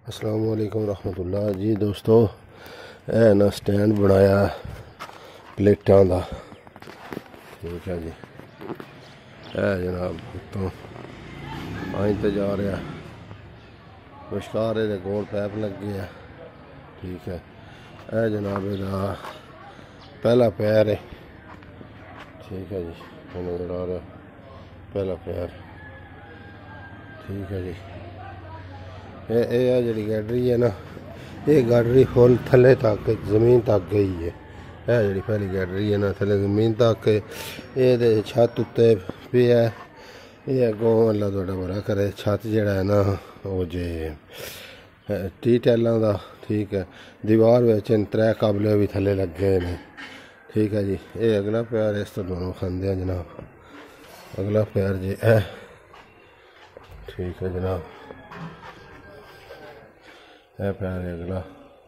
अस्सलाम वालेकुम रहमतुल्लाह जी दोस्तों, है ना स्टैंड बनाया प्लेटां दा। ठीक है जी, है जनाब उत्तों आई तो जा रहा मुश्कार दे गोल पैप लगे है। ठीक है जनाब एदा पहला पैर है। ठीक है जी, नज़र आ रहा पहला पैर। ठीक है जी, जी गैलरी है ना, ये गैलरी फुल थले तक जमीन तक गई है। जी पहली गैलरी है ना थले जमीन तक ये छत उत्ते पे है। ये अगों अल्लाह थोड़ा बड़ा करे छत जड़ा है ना वो जे टी टैलों का। ठीक है, दीवार में त्रै काबले भी थले लगे ने। ठीक है जी, ये अगला प्यार इस तो दोनों खाते हैं जनाब। अगला प्यार जी है। ठीक है जनाब, है प्यार अगला।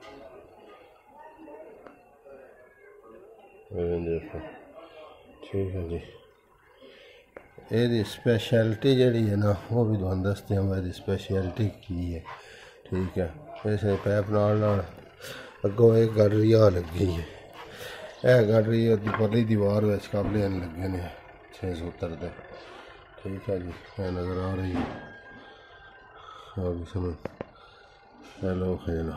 ठीक है जी, ये स्पेशलिटी जड़ी है ना वो भी तुहानू दसते हैं मैं स्पेशलिटी की है। ठीक है, इस पैप नाल अगों एक गैलरी आ लगी है। यह गैलरी परली दीवार काबले लगे ने 6 सूत्र दे। ठीक है जी, नज़र आ रही है समझ हेलो खेला।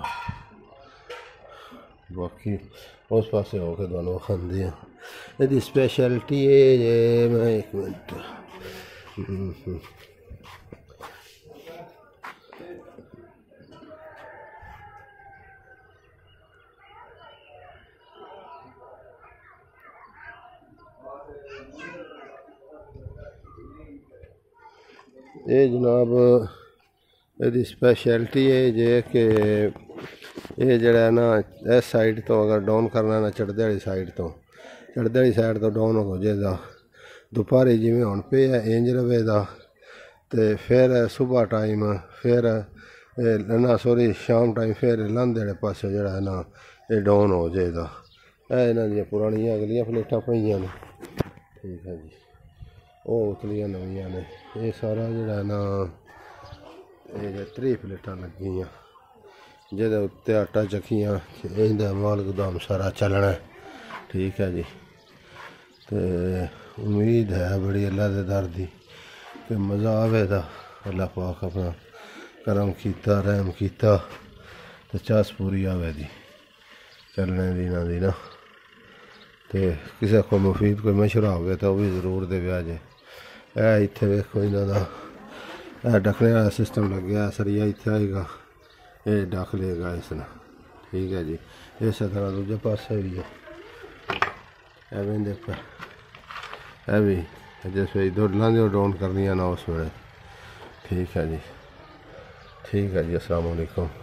बाकी उस पास होकर दोनों खाते हैं। यदि स्पेशलिटी है मैं एक मिनट ये जनाब यदि स्पेशलिटी है जे कि ये जड़ा ना इस साइड तो अगर डाउन करना ना चढ़दे वाली साइड तो डाउन हो जाएगा। दोपहरी जिमें हुण पे है इंज रवेगा तो फिर सुबह टाइम फिर ना सॉरी शाम टाइम फिर लांदे वाले पास जड़ा है ना ये डाउन हो जाएगा। इन्हां दी पुरानियां अगलियां प्लेटां पईयां ने। ठीक है जी, वो उतलियां नवियां ने। ये सारा जड़ा है ना ये 3 प्लेटां लगियां जेदे उत्ते आटा चक्कियां इंदा माल गोदाम सारा चलना है। ठीक है जी, तो उम्मीद है बड़ी अल्लाह दे दर दी कि मज़ा आवेगा। अल्लाह पाक अपना करम कीता रहम कीता तो चास पूरी आवे दी चलने दी ना तो किसी को मुफीद कोई मशवरा हो गया तो वह भी जरूर दे जे। इत्थे वेखो इन्हां दा ढकने वाला सिस्टम लग गया। सरिया इत्थे आएगा, ये ढक लेगा इसने। ठीक है जी, इस तरह दूजे पासे भी है भी जिस वे इधर लांदे डाउन करनी ना उस वे। ठीक है जी, ठीक है जी, अस्सलाम वालेकुम।